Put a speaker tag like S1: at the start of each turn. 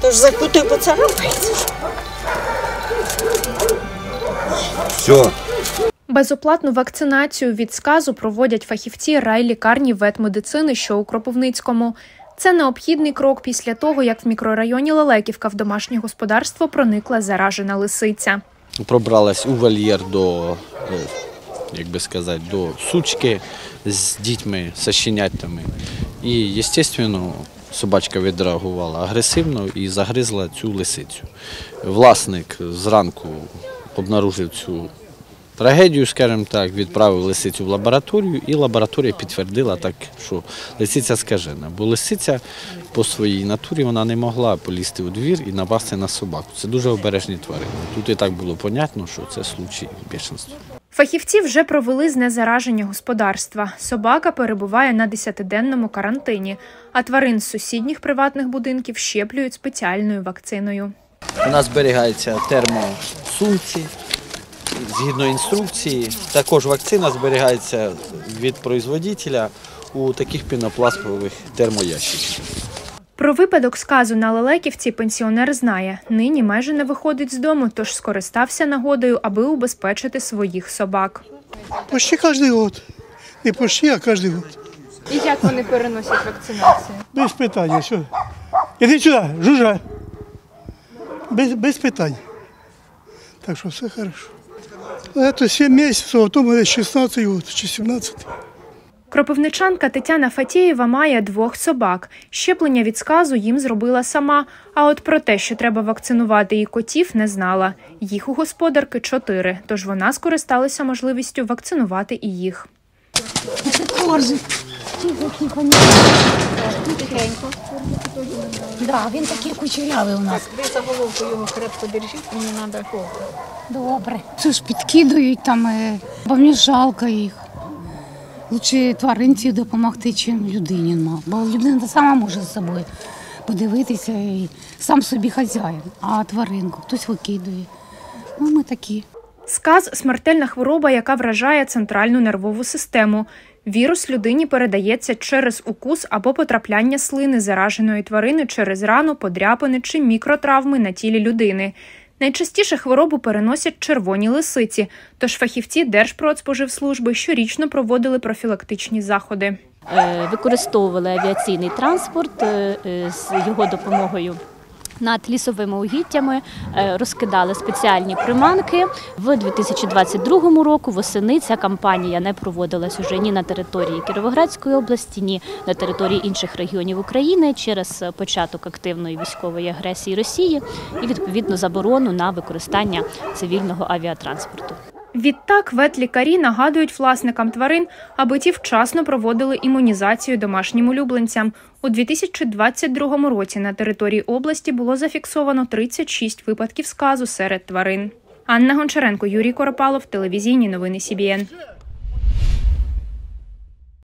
S1: ж закутуй, бо царапається.
S2: Все.
S3: Безоплатну вакцинацію від сказу проводять фахівці райлікарні ветмедицини, що у Кропивницькому. Це необхідний крок після того, як в мікрорайоні Лелеківка в домашнє господарство проникла заражена лисиця.
S4: Пробралась у вольєр до, як би сказати, до сучки з дітьми, з щенятами. І, звісно, собачка відреагувала агресивно і загризла цю лисицю. Власник зранку обнаружив цю трагедію, скажімо так, відправив лисицю в лабораторію, і лабораторія підтвердила так, що лисиця скажена. Бо лисиця по своїй натурі вона не могла полізти у двір і напасти на собаку. Це дуже обережні тварини. Тут і так було зрозуміло, що це случай бешенства.
S3: Фахівці вже провели знезараження господарства. Собака перебуває на 10-денному карантині, а тварин з сусідніх приватних будинків щеплюють спеціальною вакциною.
S4: У нас зберігаються термосумці. Згідно інструкції, також вакцина зберігається від производителя у таких пінопластових термоящиках.
S3: Про випадок сказу на Лелеківці пенсіонер знає. Нині майже не виходить з дому, тож скористався нагодою, аби убезпечити своїх собак.
S5: Почти кожен год. Не почти, а кожен год.
S3: І як вони переносять вакцинацію?
S5: Без питання. Все. Іди сюди, Жужа. Без питань. Так що все хорошо. Це 7 місяців, а тому 16 років чи 17.
S3: Кропивничанка Тетяна Фатєєва має 2 собак. Щеплення від сказу їм зробила сама, а от про те, що треба вакцинувати і котів, не знала. Їх у господарки 4, тож вона скористалася можливістю вакцинувати і їх.
S6: Так, він такий кучерявий у нас.
S1: Ви за головку його крепко держіть, мені треба ковку.
S6: Добре. Це ж підкидують там, бо мені жалко їх. Лучше тваринці допомогти, чим людині. Бо людина сама може з собою подивитися і сам собі хазяїн, а тваринку хтось викидує. Ну, ми такі.
S3: Сказ – смертельна хвороба, яка вражає центральну нервову систему. Вірус людині передається через укус або потрапляння слини зараженої тварини через рану, подряпини чи мікротравми на тілі людини. Найчастіше хворобу переносять червоні лисиці, тож фахівці Держпродспоживслужби щорічно проводили профілактичні заходи.
S7: Використовували авіаційний транспорт з його допомогою. Над лісовими угіддями розкидали спеціальні приманки. В 2022 році восени ця кампанія не проводилась уже ні на території Кіровоградської області, ні на території інших регіонів України через початок активної військової агресії Росії і, відповідно, заборону на використання цивільного авіатранспорту.
S3: Відтак ветлікарі нагадують власникам тварин, аби ті вчасно проводили імунізацію домашнім улюбленцям. У 2022 році на території області було зафіксовано 36 випадків сказу серед тварин. Анна Гончаренко, Юрій Коропалов, телевізійні новини СІБІН.